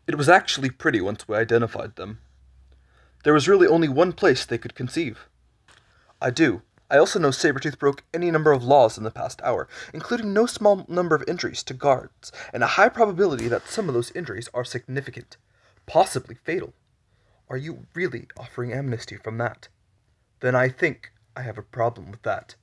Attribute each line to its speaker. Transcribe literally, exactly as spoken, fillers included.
Speaker 1: It was actually pretty once we identified them. There was really only one place they could conceive. I do. I also know Sabretooth broke any number of laws in the past hour, including no small number of injuries to guards, and a high probability that some of those injuries are significant, possibly fatal. Are you really offering amnesty from that? Then I think I have a problem with that.